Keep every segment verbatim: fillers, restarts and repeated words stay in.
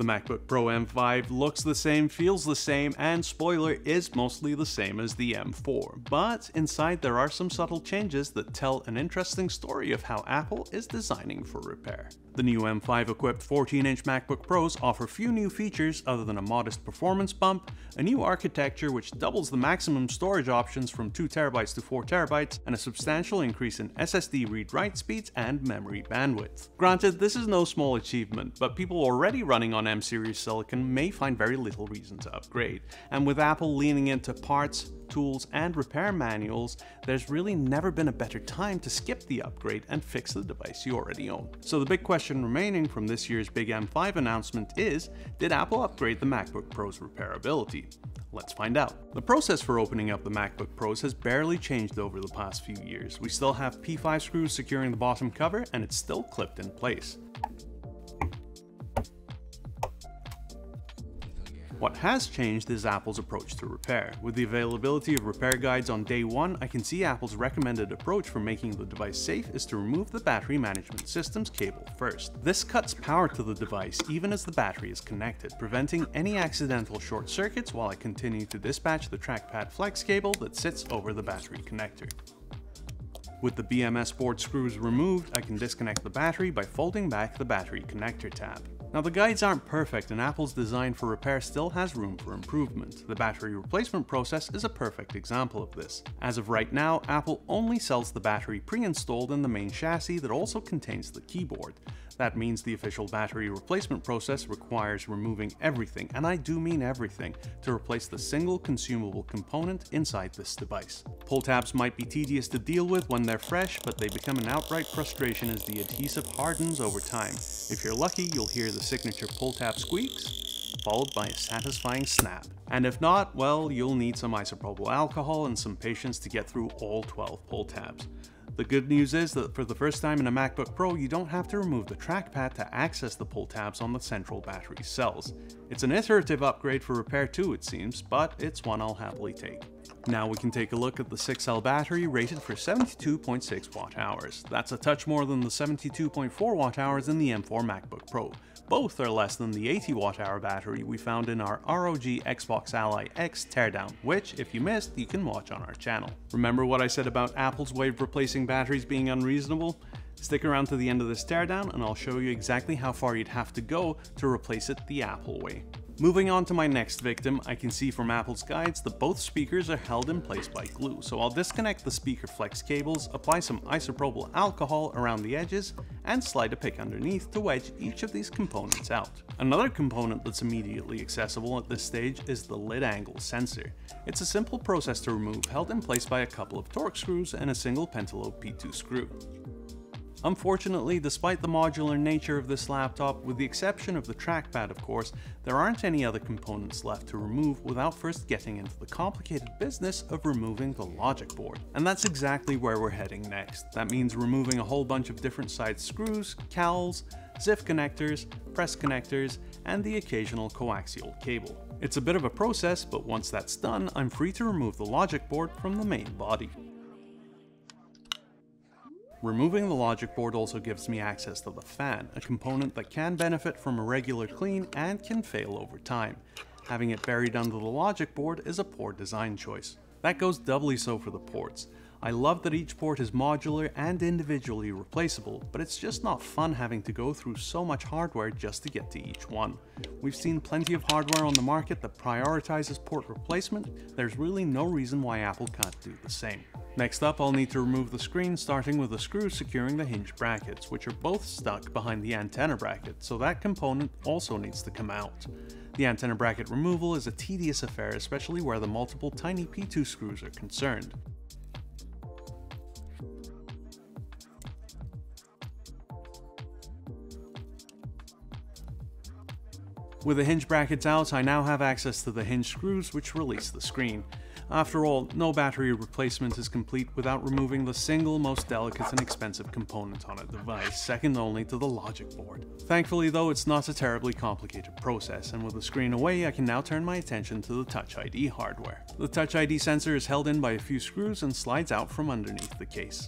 The MacBook Pro M five looks the same, feels the same, and spoiler, is mostly the same as the M four, but inside there are some subtle changes that tell an interesting story of how Apple is designing for repair. The new M five equipped fourteen inch MacBook Pros offer few new features other than a modest performance bump, a new architecture which doubles the maximum storage options from two terabytes to four terabytes, and a substantial increase in S S D read-write speeds and memory bandwidth. Granted, this is no small achievement, but people already running on M series silicon may find very little reason to upgrade, and with Apple leaning into parts, tools, and repair manuals, there's really never been a better time to skip the upgrade and fix the device you already own. So the big question remaining from this year's big M five announcement is, did Apple upgrade the MacBook Pro's repairability? Let's find out. The process for opening up the MacBook Pros has barely changed over the past few years. We still have P five screws securing the bottom cover, and it's still clipped in place. What has changed is Apple's approach to repair. With the availability of repair guides on day one, I can see Apple's recommended approach for making the device safe is to remove the battery management system's cable first. This cuts power to the device even as the battery is connected, preventing any accidental short circuits while I continue to dispatch the trackpad flex cable that sits over the battery connector. With the B M S board screws removed, I can disconnect the battery by folding back the battery connector tab. Now the guides aren't perfect, and Apple's design for repair still has room for improvement. The battery replacement process is a perfect example of this. As of right now, Apple only sells the battery pre-installed in the main chassis that also contains the keyboard. That means the official battery replacement process requires removing everything, and I do mean everything, to replace the single consumable component inside this device. Pull tabs might be tedious to deal with when they're fresh, but they become an outright frustration as the adhesive hardens over time. If you're lucky, you'll hear the signature pull tab squeaks, followed by a satisfying snap. And if not, well, you'll need some isopropyl alcohol and some patience to get through all twelve pull tabs. The good news is that for the first time in a MacBook Pro, you don't have to remove the trackpad to access the pull tabs on the central battery cells. It's an iterative upgrade for repair too, it seems, but it's one I'll happily take. Now we can take a look at the six cell battery rated for seventy-two point six watt hours. That's a touch more than the seventy-two point four watt hours in the M four MacBook Pro. Both are less than the eighty watt hour battery we found in our R O G Xbox Ally X Teardown, which, if you missed, you can watch on our channel. Remember what I said about Apple's way of replacing batteries being unreasonable? Stick around to the end of this teardown and I'll show you exactly how far you'd have to go to replace it the Apple way. Moving on to my next victim, I can see from Apple's guides that both speakers are held in place by glue, so I'll disconnect the speaker flex cables, apply some isopropyl alcohol around the edges, and slide a pick underneath to wedge each of these components out. Another component that's immediately accessible at this stage is the lid angle sensor. It's a simple process to remove, held in place by a couple of Torx screws and a single pentalobe P two screw. Unfortunately, despite the modular nature of this laptop, with the exception of the trackpad of course, there aren't any other components left to remove without first getting into the complicated business of removing the logic board. And that's exactly where we're heading next. That means removing a whole bunch of different size screws, cowls, Z I F connectors, press connectors, and the occasional coaxial cable. It's a bit of a process, but once that's done, I'm free to remove the logic board from the main body. Removing the logic board also gives me access to the fan, a component that can benefit from a regular clean and can fail over time. Having it buried under the logic board is a poor design choice. That goes doubly so for the ports. I love that each port is modular and individually replaceable, but it's just not fun having to go through so much hardware just to get to each one. We've seen plenty of hardware on the market that prioritizes port replacement. There's really no reason why Apple can't do the same. Next up, I'll need to remove the screen, starting with the screws securing the hinge brackets, which are both stuck behind the antenna bracket, so that component also needs to come out. The antenna bracket removal is a tedious affair, especially where the multiple tiny P two screws are concerned. With the hinge brackets out, I now have access to the hinge screws which release the screen. After all, no battery replacement is complete without removing the single most delicate and expensive component on a device, second only to the logic board. Thankfully though, it's not a terribly complicated process, and with the screen away, I can now turn my attention to the Touch I D hardware. The Touch I D sensor is held in by a few screws and slides out from underneath the case.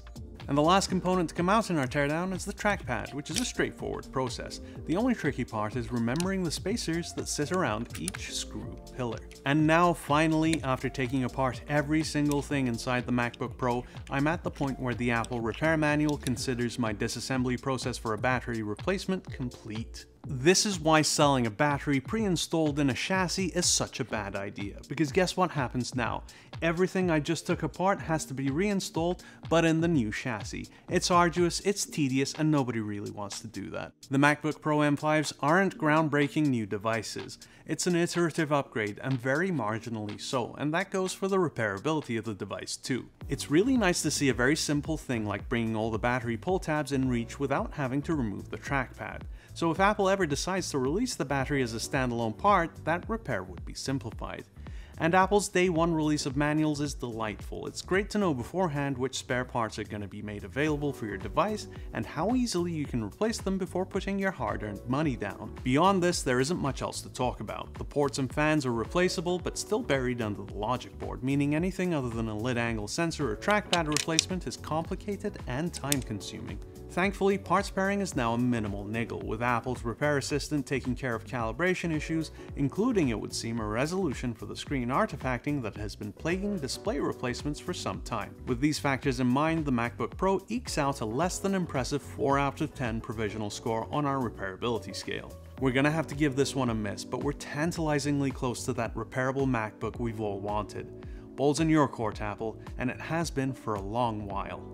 And the last component to come out in our teardown is the trackpad, which is a straightforward process. The only tricky part is remembering the spacers that sit around each screw pillar. And now finally, after taking apart every single thing inside the MacBook Pro, I'm at the point where the Apple repair manual considers my disassembly process for a battery replacement complete. This is why selling a battery pre-installed in a chassis is such a bad idea, because guess what happens now? Everything I just took apart has to be reinstalled, but in the new chassis. It's arduous, it's tedious, and nobody really wants to do that. The MacBook Pro M fives aren't groundbreaking new devices. It's an iterative upgrade, and very marginally so, and that goes for the repairability of the device too. It's really nice to see a very simple thing like bringing all the battery pull tabs in reach without having to remove the trackpad. So if Apple ever decides to release the battery as a standalone part, that repair would be simplified. And Apple's day one release of manuals is delightful. It's great to know beforehand which spare parts are going to be made available for your device and how easily you can replace them before putting your hard-earned money down. Beyond this, there isn't much else to talk about. The ports and fans are replaceable but still buried under the logic board, meaning anything other than a lid angle sensor or trackpad replacement is complicated and time-consuming. Thankfully, parts pairing is now a minimal niggle, with Apple's Repair Assistant taking care of calibration issues, including, it would seem, a resolution for the screen artifacting that has been plaguing display replacements for some time. With these factors in mind, the MacBook Pro ekes out a less than impressive four out of ten provisional score on our repairability scale. We're gonna have to give this one a miss, but we're tantalizingly close to that repairable MacBook we've all wanted. Ball's in your court, Apple, and it has been for a long while.